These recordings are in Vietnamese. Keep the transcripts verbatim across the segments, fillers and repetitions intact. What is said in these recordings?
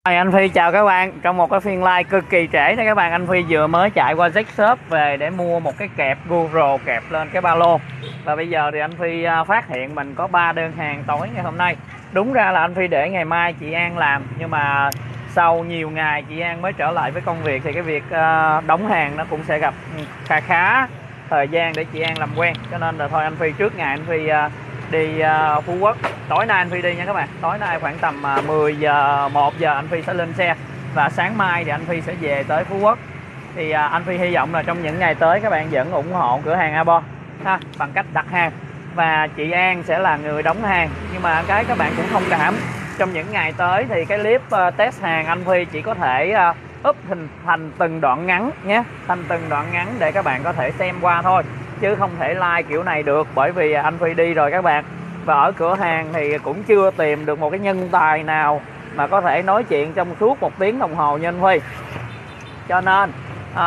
Hi, anh Phi chào các bạn. Trong một cái phiên live cực kỳ trễ này các bạn, anh Phi vừa mới chạy qua Z Shop về để mua một cái kẹp GoPro kẹp lên cái ba lô. Và bây giờ thì anh Phi phát hiện mình có ba đơn hàng tối ngày hôm nay. Đúng ra là anh Phi để ngày mai chị An làm, nhưng mà sau nhiều ngày chị An mới trở lại với công việc thì cái việc đóng hàng nó cũng sẽ gặp khá khá thời gian để chị An làm quen. Cho nên là thôi anh Phi trước ngày anh Phi đi uh, Phú Quốc. Tối nay anh Phi đi nha các bạn. Tối nay khoảng tầm uh, mười giờ một giờ anh Phi sẽ lên xe, và sáng mai thì anh Phi sẽ về tới Phú Quốc. Thì uh, anh Phi hy vọng là trong những ngày tới các bạn vẫn ủng hộ cửa hàng A Bo ha, bằng cách đặt hàng, và chị An sẽ là người đóng hàng. Nhưng mà cái các bạn cũng thông cảm, trong những ngày tới thì cái clip uh, test hàng anh Phi chỉ có thể uh, up hình thành từng đoạn ngắn nhé, thành từng đoạn ngắn để các bạn có thể xem qua thôi, chứ không thể like kiểu này được, bởi vì anh Phi đi rồi các bạn. Và ở cửa hàng thì cũng chưa tìm được một cái nhân tài nào mà có thể nói chuyện trong suốt một tiếng đồng hồ như anh Phi. Cho nên à,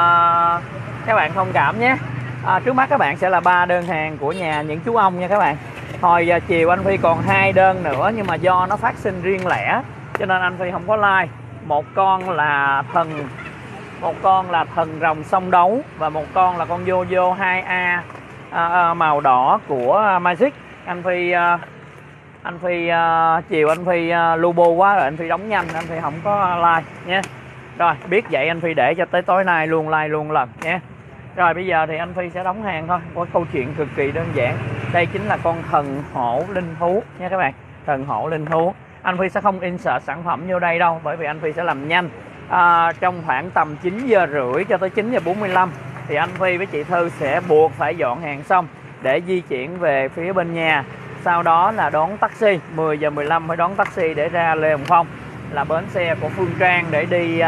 các bạn thông cảm nhé. à, Trước mắt các bạn sẽ là ba đơn hàng của nhà những chú ông nha các bạn. Hồi giờ chiều anh Phi còn hai đơn nữa, nhưng mà do nó phát sinh riêng lẻ cho nên anh Phi không có like. Một con là thần một con là thần rồng sông đấu, và một con là con Yoyo hai A à, à, màu đỏ của Magic. Anh Phi uh, anh Phi uh, chiều anh Phi uh, lu bu quá rồi, anh Phi đóng nhanh, anh Phi không có like nhé. Rồi biết vậy anh Phi để cho tới tối nay luôn like luôn lần nhé. Rồi bây giờ thì anh Phi sẽ đóng hàng thôi, có câu chuyện cực kỳ đơn giản. Đây chính là con thần hổ linh thú nha các bạn. Thần hổ linh thú anh Phi sẽ không insert sản phẩm vô đây đâu, bởi vì anh Phi sẽ làm nhanh. à, Trong khoảng tầm chín giờ rưỡi cho tới chín giờ bốn mươi lăm thì anh Phi với chị Thư sẽ buộc phải dọn hàng xong để di chuyển về phía bên nhà. Sau đó là đón taxi, mười giờ mười lăm phải đón taxi để ra Lê Hồng Phong, là bến xe của Phương Trang, để đi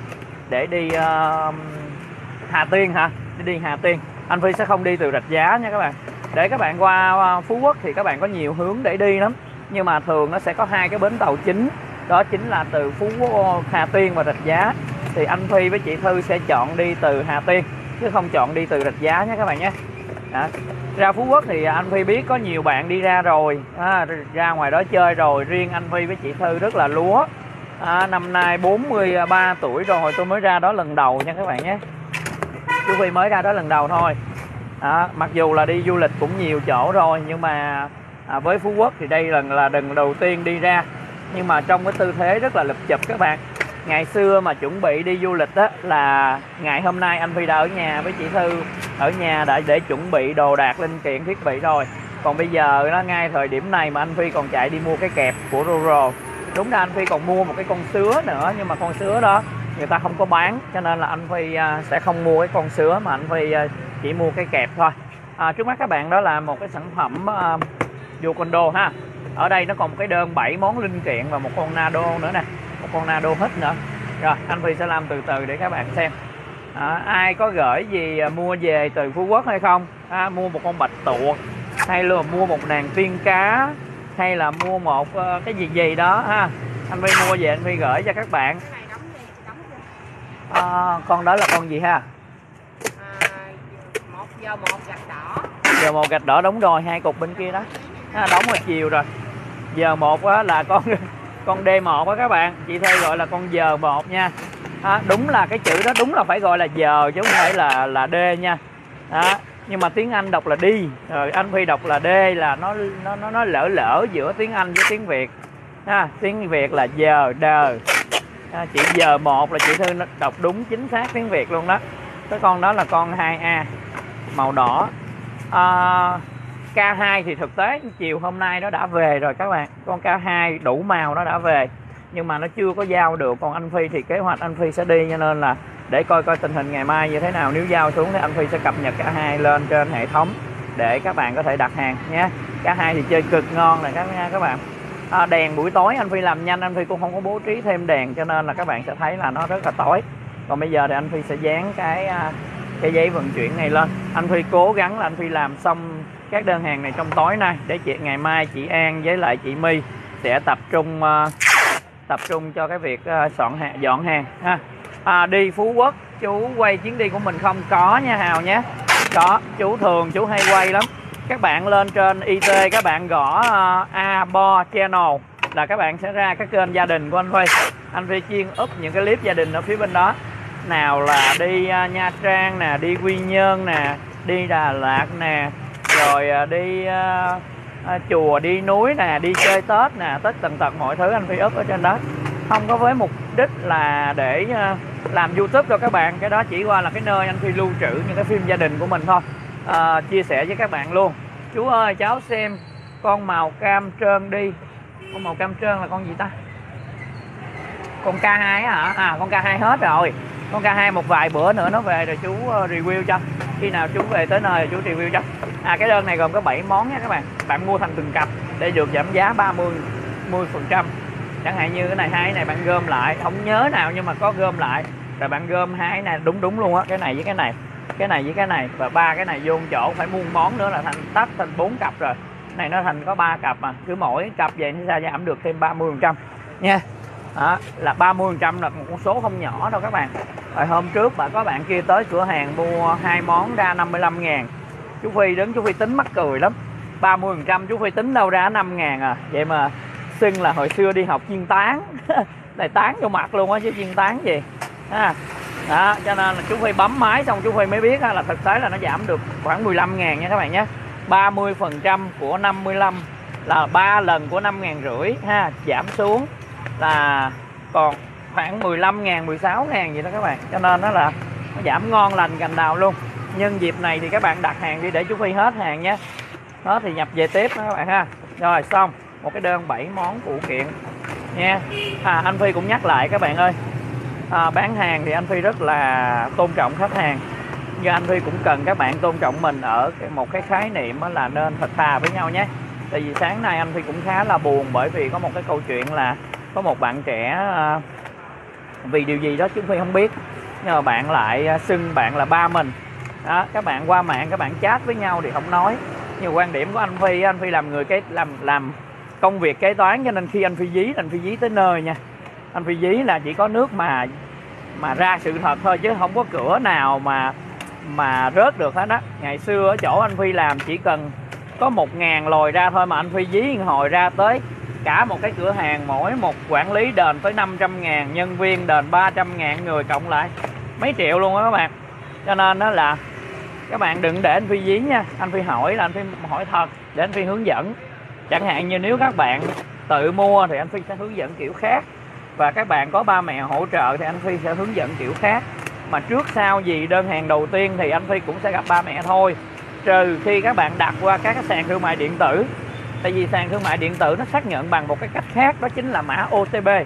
để đi uh, Hà Tiên hả? Để đi Hà Tiên. Anh Phi sẽ không đi từ Rạch Giá nha các bạn. Để các bạn qua Phú Quốc thì các bạn có nhiều hướng để đi lắm, nhưng mà thường nó sẽ có hai cái bến tàu chính, đó chính là từ Phú Quốc, Hà Tiên và Rạch Giá. Thì anh Phi với chị Thư sẽ chọn đi từ Hà Tiên, chứ không chọn đi từ Rạch Giá nhé các bạn nhé. Đó. Ra Phú Quốc thì anh Phi biết có nhiều bạn đi ra rồi, à, ra ngoài đó chơi rồi. Riêng anh Phi với chị Thư rất là lúa. à, Năm nay bốn mươi ba tuổi rồi, tôi mới ra đó lần đầu nha các bạn nhé. Chú Phi mới ra đó lần đầu thôi. à, Mặc dù là đi du lịch cũng nhiều chỗ rồi, nhưng mà à, với Phú Quốc thì đây lần là lần đầu tiên đi ra. Nhưng mà trong cái tư thế rất là lụp chụp các bạn. Ngày xưa mà chuẩn bị đi du lịch đó là ngày hôm nay anh Phi đã ở nhà với chị Thư, ở nhà đã để chuẩn bị đồ đạc linh kiện thiết bị rồi. Còn bây giờ đó, ngay thời điểm này mà anh Phi còn chạy đi mua cái kẹp của GoPro. Đúng ra anh Phi còn mua một cái con sứa nữa, nhưng mà con sứa đó người ta không có bán, cho nên là anh Phi sẽ không mua cái con sứa, mà anh Phi chỉ mua cái kẹp thôi. à, Trước mắt các bạn đó là một cái sản phẩm uh, vô condo ha. Ở đây nó còn một cái đơn bảy món linh kiện và một con Nado nữa nè, một con Nado hít nữa. Rồi anh Phi sẽ làm từ từ để các bạn xem. à, Ai có gửi gì mua về từ Phú Quốc hay không? à, Mua một con bạch tuộc, hay là mua một nàng tiên cá, hay là mua một uh, cái gì gì đó ha, anh Phi mua về anh Phi gửi cho các bạn. à, Con đó là con gì ha? Một giờ một gạch đỏ. Giờ một gạch đỏ, đúng rồi, hai cục bên kia đó. à, Đóng hồi chiều rồi. Giờ một á, là con con D một á các bạn, chị Thư gọi là con giờ một nha. à, Đúng là cái chữ đó đúng là phải gọi là giờ chứ không phải là là D nha. à, Nhưng mà tiếng Anh đọc là đi, rồi anh Phi đọc là D, là nó nó nó, nó lỡ lỡ giữa tiếng Anh với tiếng Việt. à, Tiếng Việt là giờ đờ. à, Chị giờ một là chị Thư đọc đúng chính xác tiếng Việt luôn đó. Cái con đó là con hai A màu đỏ. à, K hai thì thực tế chiều hôm nay nó đã về rồi các bạn. Con K hai đủ màu nó đã về, nhưng mà nó chưa có giao được. Còn anh Phi thì kế hoạch anh Phi sẽ đi, cho nên là để coi coi tình hình ngày mai như thế nào. Nếu giao xuống thì anh Phi sẽ cập nhật K hai lên trên hệ thống để các bạn có thể đặt hàng nhé. K hai thì chơi cực ngon này các các bạn. à, Đèn buổi tối anh Phi làm nhanh, anh Phi cũng không có bố trí thêm đèn, cho nên là các bạn sẽ thấy là nó rất là tối. Còn bây giờ thì anh Phi sẽ dán cái cái giấy vận chuyển này lên. Anh Phi cố gắng là anh Phi làm xong các đơn hàng này trong tối nay, để chị ngày mai chị An với lại chị My sẽ tập trung uh, tập trung cho cái việc uh, soạn hàng, dọn hàng ha. à, Đi Phú Quốc chú quay chuyến đi của mình không? Có nha Hào nhé. Có, chú thường chú hay quay lắm. Các bạn lên trên i tê các bạn gõ uh, A Bo Channel là các bạn sẽ ra cái kênh gia đình của anh Phi. anh Phi chuyên up những cái clip gia đình ở phía bên đó, nào là đi uh, Nha Trang nè, đi Quy Nhơn nè, đi Đà Lạt nè, rồi uh, đi uh, uh, chùa, đi núi nè, đi chơi Tết nè, Tết tần tật mọi thứ anh Phi up ở trên đó, không có với mục đích là để uh, làm YouTube cho các bạn. Cái đó chỉ qua là cái nơi anh Phi lưu trữ những cái phim gia đình của mình thôi, à, chia sẻ với các bạn luôn. Chú ơi cháu xem con màu cam trơn đi. Con màu cam trơn là con gì ta? Con K hai hả? À con K hai hết rồi. Con K hai một vài bữa nữa nó về rồi chú review cho. Khi nào chú về tới nơi rồi chú review cho. À cái đơn này gồm có bảy món nha các bạn. Bạn mua thành từng cặp để được giảm giá ba mươi phần trăm. Chẳng hạn như cái này hai cái này bạn gom lại, không nhớ nào nhưng mà có gom lại rồi bạn gom hai cái này đúng đúng luôn á, cái này với cái này, cái này với cái này và ba cái này vô chỗ phải muôn món nữa là thành tách thành bốn cặp rồi. Này nó thành có ba cặp mà cứ mỗi cặp vậy nó ra giảm được thêm ba mươi phần trăm nha. Đó, là ba mươi phần trăm là một con số không nhỏ đâu các bạn. Rồi hôm trước bà có bạn kia tới cửa hàng mua hai món ra năm mươi lăm ngàn. Chú Phi đứng chú Phi tính mắc cười lắm. ba mươi phần trăm chú Phi tính đâu ra năm ngàn à. Vậy mà xưng là hồi xưa đi học chiên tán. Này tán vô mặt luôn á chứ chiên tán gì. À, đó, cho nên là chú Phi bấm máy xong chú Phi mới biết là thực tế là nó giảm được khoảng mười lăm ngàn nha các bạn nhé. ba mươi phần trăm của năm mươi lăm là ba lần của năm ngàn rưỡi ha, giảm xuống là còn khoảng mười lăm ngàn, mười sáu ngàn vậy đó các bạn. Cho nên nó là nó giảm ngon lành cành đào luôn. Nhưng dịp này thì các bạn đặt hàng đi để chú Phi hết hàng nhé. Hết thì nhập về tiếp đó các bạn ha. Rồi xong, một cái đơn bảy món phụ kiện nha. À, anh Phi cũng nhắc lại các bạn ơi, à, bán hàng thì anh Phi rất là tôn trọng khách hàng, nhưng anh Phi cũng cần các bạn tôn trọng mình ở một cái khái niệm là nên thật thà với nhau nhé. Tại vì sáng nay anh Phi cũng khá là buồn bởi vì có một cái câu chuyện là có một bạn trẻ à, vì điều gì đó chúng Phi không biết, nhưng mà bạn lại xưng bạn là ba mình đó. Các bạn qua mạng các bạn chat với nhau thì không nói, nhưng quan điểm của anh Phi, anh Phi làm người cái làm làm công việc kế toán, cho nên khi anh Phi dí anh Phi dí tới nơi nha. Anh Phi dí là chỉ có nước mà mà ra sự thật thôi chứ không có cửa nào mà mà rớt được hết á. Ngày xưa ở chỗ anh Phi làm chỉ cần có một ngàn lồi ra thôi mà anh Phi dí hồi ra tới cả một cái cửa hàng, mỗi một quản lý đền tới năm trăm ngàn, nhân viên đền ba trăm ngàn, người cộng lại mấy triệu luôn á các bạn. Cho nên đó là các bạn đừng để anh Phi dí nha. Anh Phi hỏi là anh Phi hỏi thật để anh Phi hướng dẫn. Chẳng hạn như nếu các bạn tự mua thì anh Phi sẽ hướng dẫn kiểu khác, và các bạn có ba mẹ hỗ trợ thì anh Phi sẽ hướng dẫn kiểu khác. Mà trước sau gì đơn hàng đầu tiên thì anh Phi cũng sẽ gặp ba mẹ thôi, trừ khi các bạn đặt qua các cái sàn thương mại điện tử. Tại vì sàn thương mại điện tử nó xác nhận bằng một cái cách khác, đó chính là mã ô tê pê.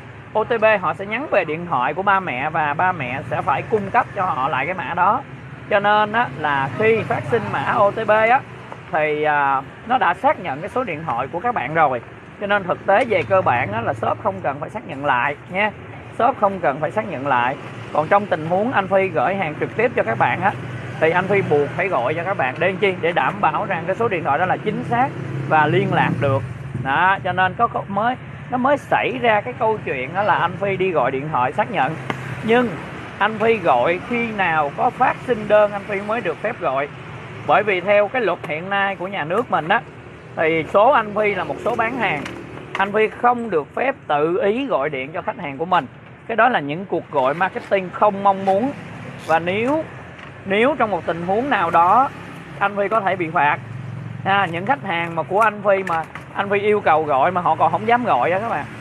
ô tê pê họ sẽ nhắn về điện thoại của ba mẹ và ba mẹ sẽ phải cung cấp cho họ lại cái mã đó. Cho nên á, là khi phát sinh mã ô tê pê á, thì à, nó đã xác nhận cái số điện thoại của các bạn rồi. Cho nên thực tế về cơ bản á, là shop không cần phải xác nhận lại nha. Shop không cần phải xác nhận lại. Còn trong tình huống anh Phi gửi hàng trực tiếp cho các bạn á, thì anh Phi buộc phải gọi cho các bạn để chi, để đảm bảo rằng cái số điện thoại đó là chính xác và liên lạc được đó. Cho nên có mới nó mới xảy ra cái câu chuyện đó là anh Phi đi gọi điện thoại xác nhận. Nhưng anh Phi gọi khi nào có phát sinh đơn anh Phi mới được phép gọi. Bởi vì theo cái luật hiện nay của nhà nước mình á, thì số anh Phi là một số bán hàng, anh Phi không được phép tự ý gọi điện cho khách hàng của mình. Cái đó là những cuộc gọi marketing không mong muốn. Và nếu nếu trong một tình huống nào đó anh Phi có thể bị phạt. À, những khách hàng mà của anh Phi mà anh Phi yêu cầu gọi mà họ còn không dám gọi đó các bạn,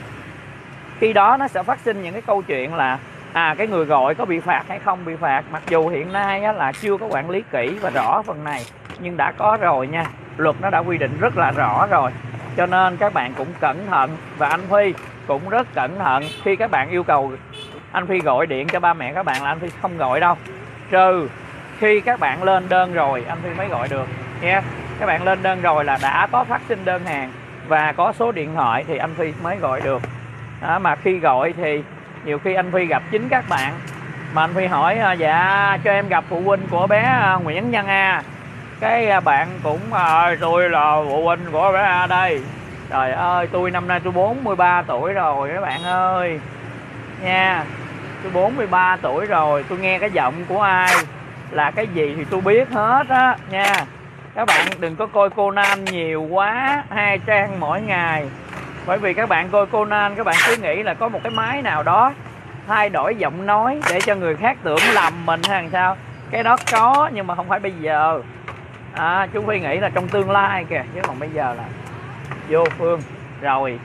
khi đó nó sẽ phát sinh những cái câu chuyện là à cái người gọi có bị phạt hay không bị phạt. Mặc dù hiện nay á, là chưa có quản lý kỹ và rõ phần này, nhưng đã có rồi nha. Luật nó đã quy định rất là rõ rồi. Cho nên các bạn cũng cẩn thận, và anh Phi cũng rất cẩn thận khi các bạn yêu cầu anh Phi gọi điện cho ba mẹ các bạn là anh Phi không gọi đâu, trừ khi các bạn lên đơn rồi anh Phi mới gọi được nha. Các bạn lên đơn rồi là đã có phát sinh đơn hàng và có số điện thoại thì anh Phi mới gọi được đó. Mà khi gọi thì nhiều khi anh Phi gặp chính các bạn mà anh Phi hỏi dạ cho em gặp phụ huynh của bé Nguyễn Nhân A. Cái bạn cũng à, tôi là phụ huynh của bé A đây. Trời ơi, tôi năm nay tôi bốn mươi ba tuổi rồi các bạn ơi nha. Tôi bốn mươi ba tuổi rồi, tôi nghe cái giọng của ai là cái gì thì tôi biết hết á nha. Các bạn đừng có coi Conan nhiều quá, hai trang mỗi ngày. Bởi vì các bạn coi Conan, các bạn cứ nghĩ là có một cái máy nào đó thay đổi giọng nói để cho người khác tưởng lầm mình hay làm sao. Cái đó có nhưng mà không phải bây giờ. À, chú Phi nghĩ là trong tương lai kìa, chứ còn bây giờ là vô phương rồi.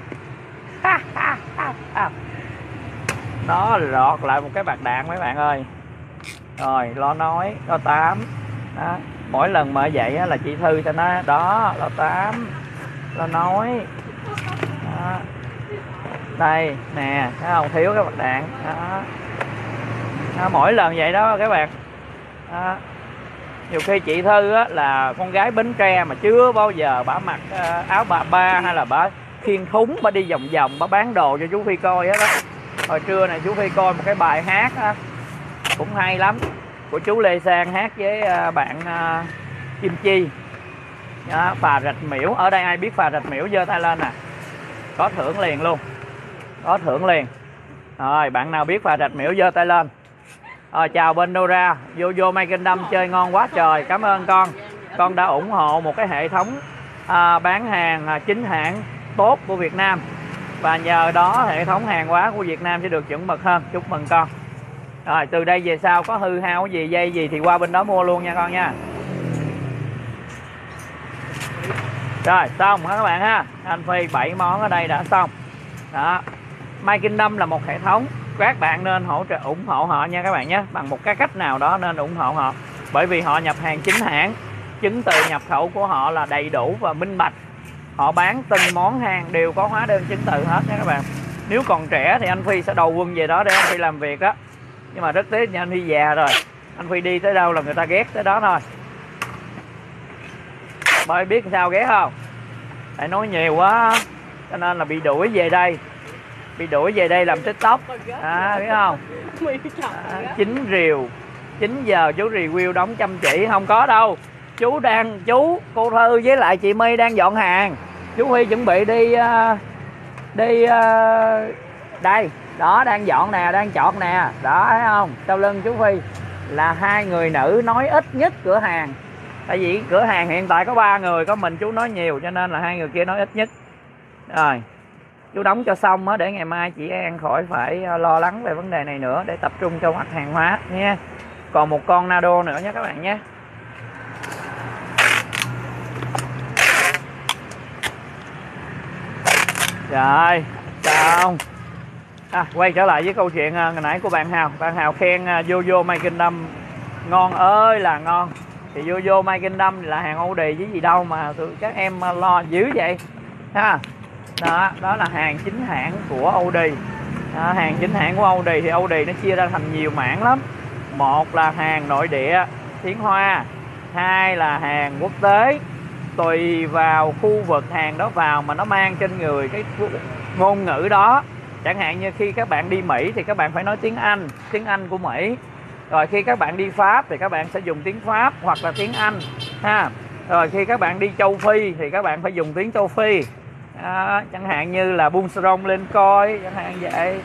Đó, lọt lại một cái bạc đạn mấy bạn ơi. Rồi lo nói lo tám đó. Mỗi lần mở dậy là chị Thư cho nó đó, lo tám lo nói đó. Đây nè, thấy không, thiếu cái bạc đạn đó. Đó, mỗi lần vậy đó các bạn đó. Nhiều khi chị Thư á, là con gái Bến Tre mà chưa bao giờ bả mặc uh, áo bà ba hay là bả khiêng thúng, bả đi vòng vòng bả bán đồ cho chú Phi coi á đó. Hồi trưa này chú Phi coi một cái bài hát á, cũng hay lắm, của chú Lê Sang hát với uh, bạn uh, Kim Chi đó, Phà Rạch Miễu. Ở đây ai biết Phà Rạch Miễu giơ tay lên nè, có thưởng liền luôn, có thưởng liền. Rồi bạn nào biết Phà Rạch Miễu giơ tay lên. Rồi chào bên Dora, vô vô My Kingdom chơi ngon quá trời, cảm ơn con. Con đã ủng hộ một cái hệ thống à, bán hàng à, chính hãng tốt của Việt Nam. Và nhờ đó hệ thống hàng hóa của Việt Nam sẽ được chuẩn mực hơn. Chúc mừng con. Rồi từ đây về sau có hư hao gì, dây gì thì qua bên đó mua luôn nha con nha. Rồi xong hả các bạn ha. Anh Phi bảy món ở đây đã xong. Đó. My Kingdom là một hệ thống, các bạn nên hỗ trợ ủng hộ họ nha các bạn nhé, bằng một cái cách nào đó nên ủng hộ họ. Bởi vì họ nhập hàng chính hãng, chứng từ nhập khẩu của họ là đầy đủ và minh bạch. Họ bán từng món hàng đều có hóa đơn chứng từ hết nha các bạn. Nếu còn trẻ thì anh Phi sẽ đầu quân về đó để anh Phi làm việc á. Nhưng mà rất tiếc nha, anh Phi già rồi, anh Phi đi tới đâu là người ta ghét tới đó thôi. Bởi biết sao ghét không? Tại nói nhiều quá cho nên là bị đuổi về đây. Bị đuổi về đây làm TikTok à, biết không à, chín rìu chín giờ chú review đóng chăm chỉ. Không có đâu, chú đang chú cô Thư với lại chị My đang dọn hàng. Chú Huy chuẩn bị đi uh, đi uh, đây đó, đang dọn nè, đang chọn nè đó, thấy không, sau lưng chú Phi là hai người nữ nói ít nhất cửa hàng. Tại vì cửa hàng hiện tại có ba người, có mình chú nói nhiều cho nên là hai người kia nói ít nhất. Rồi chú đóng cho xong á, để ngày mai chị An khỏi phải lo lắng về vấn đề này nữa, để tập trung cho mặt hàng hóa nha. Còn một con Nado nữa nha các bạn nhé. Rồi xong à, quay trở lại với câu chuyện hồi nãy của bạn Hào. Bạn Hào khen Yoyo My Kingdom ngon ơi là ngon. Thì Yoyo My Kingdom là hàng Audi chứ gì đâu mà tụi các em lo dữ vậy ha. Đó, đó là hàng chính hãng của Audi. Đó, hàng chính hãng của Audi thì Audi nó chia ra thành nhiều mảng lắm. Một là hàng nội địa tiếng Hoa, hai là hàng quốc tế. Tùy vào khu vực hàng đó vào mà nó mang trên người cái ngôn ngữ đó. Chẳng hạn như khi các bạn đi Mỹ thì các bạn phải nói tiếng Anh, tiếng Anh của Mỹ. Rồi khi các bạn đi Pháp thì các bạn sẽ dùng tiếng Pháp hoặc là tiếng Anh ha. Rồi khi các bạn đi châu Phi thì các bạn phải dùng tiếng châu Phi. À, chẳng hạn như là buông srong lên coi, chẳng hạn vậy.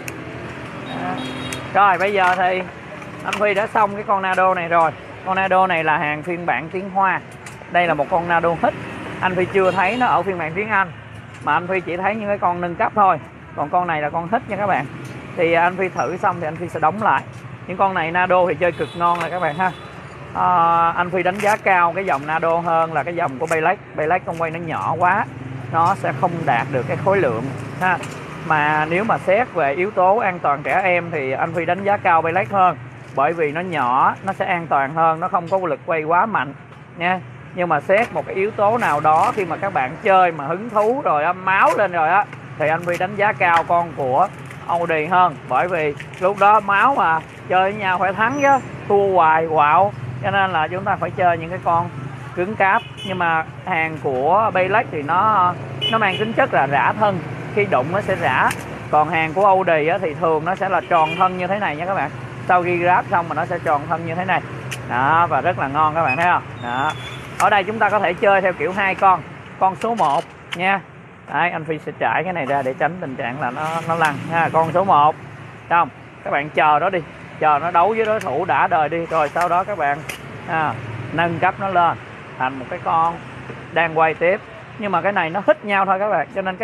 À. Rồi bây giờ thì anh Phi đã xong cái con Nado này rồi. Con Nado này là hàng phiên bản tiếng Hoa. Đây là một con Nado hit. Anh Phi chưa thấy nó ở phiên bản tiếng Anh, mà anh Phi chỉ thấy những cái con nâng cấp thôi. Còn con này là con hit nha các bạn. Thì anh Phi thử xong thì anh Phi sẽ đóng lại. Những con này Nado thì chơi cực ngon rồi các bạn ha. À, anh Phi đánh giá cao cái dòng Nado hơn là cái dòng của Baylex. Baylex con quay nó nhỏ quá, nó sẽ không đạt được cái khối lượng ha. Mà nếu mà xét về yếu tố an toàn trẻ em thì anh Phi đánh giá cao Baylex hơn. Bởi vì nó nhỏ, nó sẽ an toàn hơn, nó không có lực quay quá mạnh nha. Nhưng mà xét một cái yếu tố nào đó khi mà các bạn chơi mà hứng thú rồi âm máu lên rồi á, thì anh Phi đánh giá cao con của Audi hơn. Bởi vì lúc đó máu mà chơi với nhau phải thắng chứ, thua hoài quạo. Cho nên là chúng ta phải chơi những cái con cứng cáp. Nhưng mà hàng của Baylex thì nó nó mang tính chất là rã thân, khi đụng nó sẽ rã. Còn hàng của Audi á, thì thường nó sẽ là tròn thân như thế này nha các bạn. Sau khi grab xong mà nó sẽ tròn thân như thế này đó, và rất là ngon các bạn thấy không đó. Ở đây chúng ta có thể chơi theo kiểu hai con. Con số một nha. Đấy, anh Phi sẽ trải cái này ra để tránh tình trạng là nó nó lăn ha. Con số một không, các bạn chờ đó đi, chờ nó đấu với đối thủ đã đời đi, rồi sau đó các bạn à, nâng cấp nó lên thành một cái con đang quay tiếp. Nhưng mà cái này nó hít nhau thôi các bạn, cho nên cái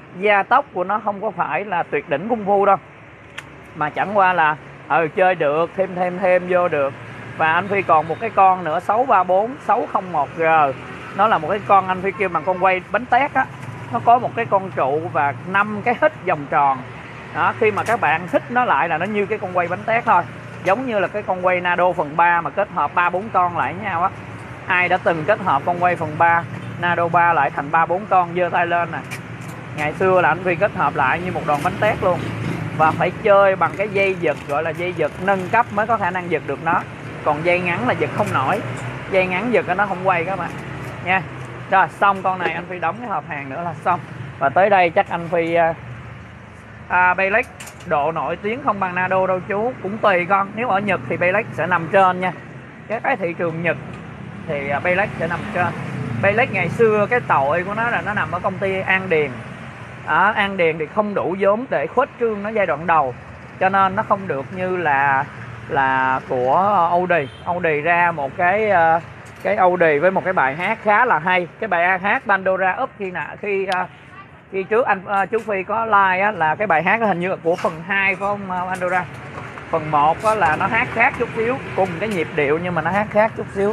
gia tốc của nó không có phải là tuyệt đỉnh kung fu đâu, mà chẳng qua là ừ chơi được, thêm thêm thêm vô được. Và anh Phi còn một cái con nữa sáu ba bốn sáu không một G, nó là một cái con anh Phi kêu bằng con quay bánh tét á, nó có một cái con trụ và năm cái hít vòng tròn đó. Khi mà các bạn hít nó lại là nó như cái con quay bánh tét thôi, giống như là cái con quay Nado phần ba mà kết hợp ba bốn con lại với nhau á. Ai đã từng kết hợp con quay phần ba Nado ba lại thành ba bốn con, giơ tay lên nè. Ngày xưa là anh Phi kết hợp lại như một đòn bánh tét luôn, và phải chơi bằng cái dây giật gọi là dây giật nâng cấp mới có khả năng giật được nó, còn dây ngắn là giật không nổi. Dây ngắn giật nó không quay các bạn nha. Rồi xong con này anh Phi đóng cái hộp hàng nữa là xong. Và tới đây chắc anh Phi à, Baylex độ nổi tiếng không bằng Nado đâu chú, cũng tùy con. Nếu ở Nhật thì Baylex sẽ nằm trên nha, cái cái thị trường Nhật thì Baylex sẽ nằm trên. Baylex ngày xưa cái tội của nó là nó nằm ở công ty An Điền. Ở An Điền thì không đủ vốn để khuếch trương nó giai đoạn đầu, cho nên nó không được như là là của Audi. Audi ra một cái cái Audi với một cái bài hát khá là hay. Cái bài hát Pandora Up khi nào khi khi trước anh chú Phi có like á, là cái bài hát đó hình như là của phần hai của ông Pandora. Phần một á là nó hát khác chút xíu, cùng cái nhịp điệu nhưng mà nó hát khác chút xíu.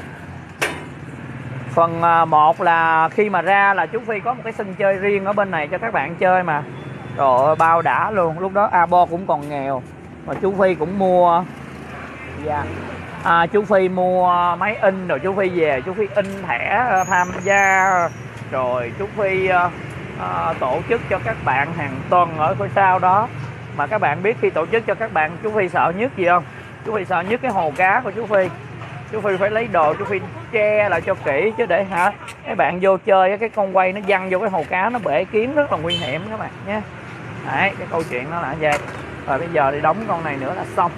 Phần một là khi mà ra là chú Phi có một cái sân chơi riêng ở bên này cho các bạn chơi mà. Rồi bao đã luôn. Lúc đó Abo cũng còn nghèo mà chú Phi cũng mua. Dạ. À, chú Phi mua máy in rồi chú Phi về chú Phi in thẻ tham gia, rồi chú Phi à, tổ chức cho các bạn hàng tuần ở phía sau đó. Mà các bạn biết khi tổ chức cho các bạn chú Phi sợ nhất gì không? Chú Phi sợ nhất cái hồ cá của chú Phi. Chú Phi phải lấy đồ chú Phi che lại cho kỹ, chứ để hả các bạn vô chơi cái con quay nó văng vô cái hồ cá nó bể kiếm rất là nguy hiểm các bạn nhé. Đấy, cái câu chuyện nó là vậy. Rồi bây giờ đi đóng con này nữa là xong.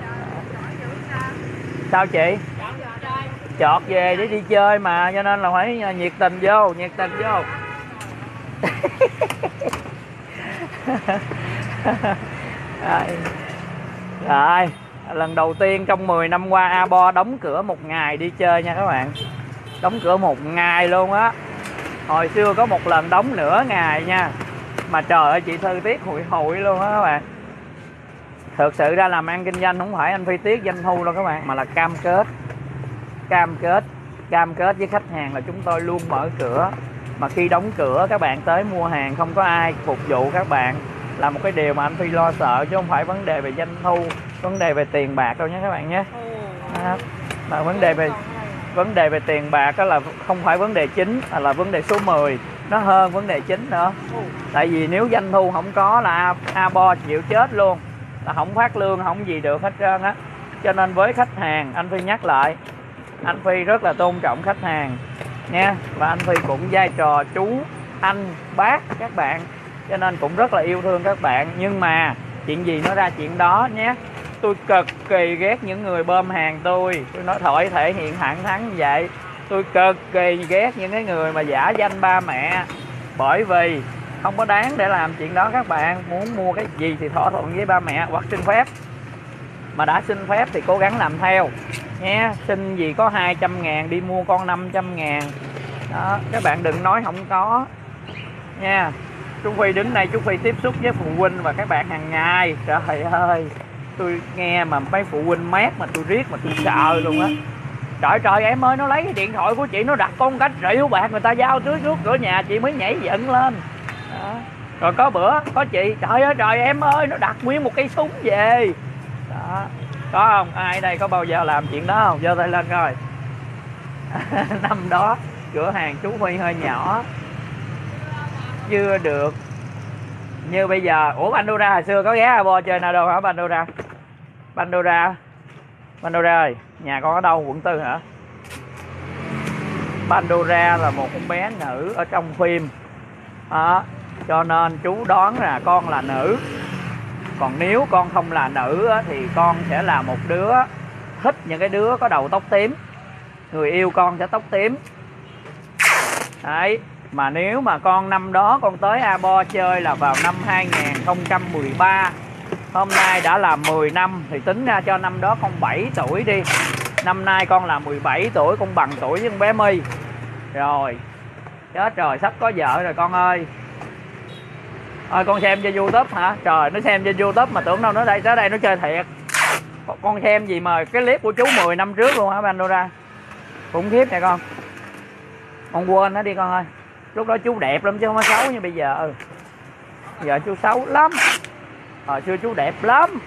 Sao chị? Chọt về để đi chơi mà, cho nên là phải nhiệt tình vô, nhiệt tình vô. Rồi. Rồi, lần đầu tiên trong mười năm qua Abo đóng cửa một ngày đi chơi nha các bạn. Đóng cửa một ngày luôn á. Hồi xưa có một lần đóng nửa ngày nha, mà trời ơi chị Thư tiếc hụi hụi luôn á các bạn. Thực sự ra làm ăn kinh doanh không phải anh Phi tiếc doanh thu đâu các bạn, mà là cam kết. Cam kết Cam kết với khách hàng là chúng tôi luôn mở cửa. Mà khi đóng cửa các bạn tới mua hàng không có ai phục vụ các bạn là một cái điều mà anh Phi lo sợ, chứ không phải vấn đề về doanh thu, vấn đề về tiền bạc đâu nhé các bạn nhé. À, mà vấn đề về vấn đề về tiền bạc đó là không phải vấn đề chính, mà là vấn đề số mười, nó hơn vấn đề chính nữa. Tại vì nếu doanh thu không có là Abo chịu chết luôn, là không phát lương không gì được hết trơn á. Cho nên với khách hàng anh Phi nhắc lại, anh Phi rất là tôn trọng khách hàng nha, và anh Phi cũng vai trò chú, anh, bác các bạn, cho nên cũng rất là yêu thương các bạn. Nhưng mà chuyện gì nó ra chuyện đó nhé. Tôi cực kỳ ghét những người bơm hàng tôi. Tôi nói thổi thể hiện thẳng thắn như vậy. Tôi cực kỳ ghét những cái người mà giả danh ba mẹ. Bởi vì không có đáng để làm chuyện đó các bạn. Muốn mua cái gì thì thỏa thuận với ba mẹ hoặc xin phép. Mà đã xin phép thì cố gắng làm theo nha. Xin gì có hai trăm ngàn đi mua con năm trăm ngàn đó. Các bạn đừng nói không có nha. Chú Phi đứng đây chú Phi tiếp xúc với phụ huynh và các bạn hàng ngày. Trời ơi, tôi nghe mà mấy phụ huynh mát mà tôi riết mà tôi sợ luôn á. Trời trời em ơi, nó lấy cái điện thoại của chị nó đặt con cách rượu bạc người ta giao trước trước cửa nhà chị mới nhảy dựng lên đó. Rồi có bữa có chị trời ơi trời em ơi nó đặt nguyên một cây súng về đó. Có không? Ai đây có bao giờ làm chuyện đó không? Giơ tay lên coi. Năm đó cửa hàng chú Phi hơi nhỏ, chưa được như bây giờ. Ủa Pandora hồi xưa có ghé Abo chơi nào đâu hả Pandora? Pandora Pandora ơi, nhà con ở đâu? Quận Tư hả? Pandora là một con bé nữ ở trong phim đó, cho nên chú đoán là con là nữ. Còn nếu con không là nữ á, thì con sẽ là một đứa thích những cái đứa có đầu tóc tím. Người yêu con sẽ tóc tím đấy. Mà nếu mà con năm đó con tới Abo chơi là vào năm hai không một ba, hôm nay đã là mười năm thì tính ra cho năm đó con bảy tuổi đi. Năm nay con là mười bảy tuổi, con bằng tuổi với con bé My. Rồi chết rồi, sắp có vợ rồi con ơi. Rồi con xem trên YouTube hả? Trời, nó xem trên YouTube mà tưởng đâu nó đây tới đây nó chơi thiệt. Con xem gì mà cái clip của chú mười năm trước luôn hả Pandora? Khủng khiếp nè con. Con quên nó đi con ơi. Lúc đó chú đẹp lắm chứ không có xấu như bây giờ. Ừ. Giờ chú xấu lắm. Hồi xưa chú đẹp lắm.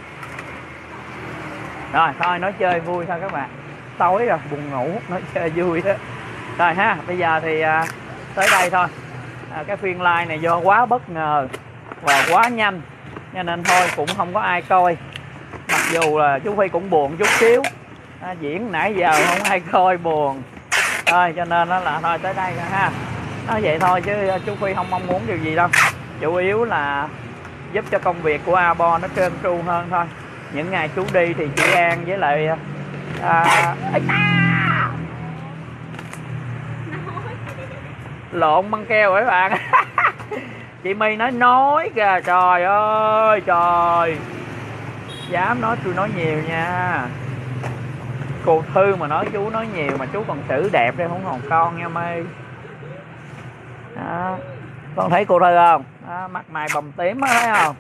Rồi thôi nói chơi vui thôi các bạn. Tối rồi buồn ngủ, nói chơi vui đó. Rồi ha, bây giờ thì à, tới đây thôi. À, cái phiên live này do quá bất ngờ và quá nhanh cho nên thôi cũng không có ai coi. Mặc dù là chú Phi cũng buồn chút xíu. À, diễn nãy giờ không ai coi buồn. Thôi cho nên đó là thôi tới đây rồi ha. Nói vậy thôi chứ chú Phi không mong muốn điều gì đâu. Chủ yếu là giúp cho công việc của a bê o nó trơn tru hơn thôi. Những ngày chú đi thì chị An với lại à, lộn băng keo các bạn. Chị My nói nói kìa, trời ơi trời, dám nói tôi nói nhiều nha. Cô Thư mà nói chú nói nhiều mà chú còn xử đẹp đây không còn con nha My. Đó. Con thấy cô Thư không? Đó, mặt mày bầm tím á, thấy không?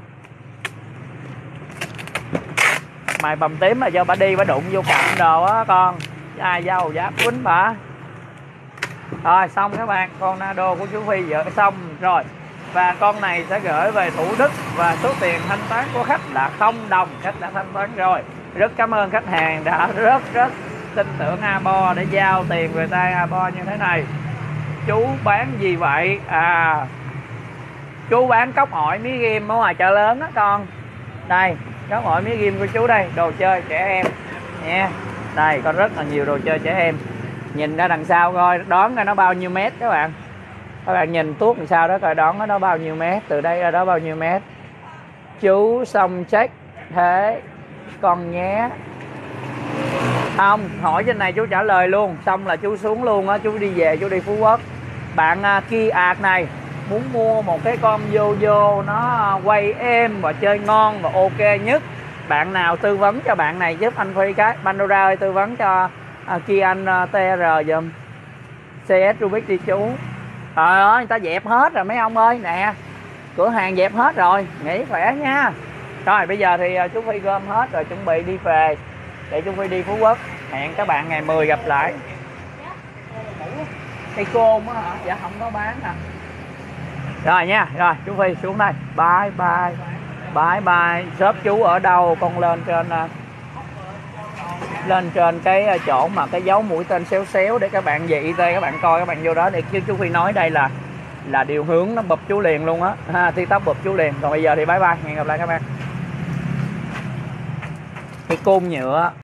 Mày bầm tím là do bà đi bà đụng vô cạnh đồ á con. Ai dâu dám quýnh bà. Rồi xong các bạn, con Nado của chú Phi vợ xong rồi. Và con này sẽ gửi về Thủ Đức và số tiền thanh toán của khách là không đồng. Khách đã thanh toán rồi. Rất cảm ơn khách hàng đã rất rất tin tưởng a bê o để giao tiền về tay a bê o như thế này. Chú bán gì vậy? À, chú bán cốc ỏi mía ghim ở ngoài chợ lớn đó con. Đây, cốc ỏi mía ghim của chú đây, đồ chơi trẻ em nha. Đây có rất là nhiều đồ chơi trẻ em. Nhìn ra đằng sau coi, đoán ra nó bao nhiêu mét các bạn. Các bạn nhìn tuốt đằng sau đó coi đoán nó bao nhiêu mét, từ đây ra đó bao nhiêu mét. Chú xong check thế con nhé. Không, hỏi trên này chú trả lời luôn, xong là chú xuống luôn á, chú đi về chú đi Phú Quốc. Bạn uh, Kia Art này muốn mua một cái con vô vô nó quay êm và chơi ngon và ok nhất, bạn nào tư vấn cho bạn này giúp anh Phi cái. Pandora ơi, tư vấn cho uh, Kia anh uh, tê rờ giùm xê ét Rubik đi chú. Trời ơi, người ta dẹp hết rồi mấy ông ơi. Nè, cửa hàng dẹp hết rồi, nghỉ khỏe nha. Rồi bây giờ thì uh, chú Phi gom hết rồi chuẩn bị đi về để chú Phi đi Phú Quốc. Hẹn các bạn ngày mười gặp lại. Cây côn á hả? Dạ không có bán nè. Rồi nha, rồi chú Phi xuống đây. Bye bye. Bye bye. Shop chú ở đâu? Con lên trên lên trên cái chỗ mà cái dấu mũi tên xéo xéo để các bạn dị tay các bạn coi, các bạn vô đó để chứ chú Phi nói đây là là điều hướng nó bụp chú liền luôn á. Ha, thi tóc bụp chú liền. Còn bây giờ thì bye bye, hẹn gặp lại các bạn. Cái côn nhựa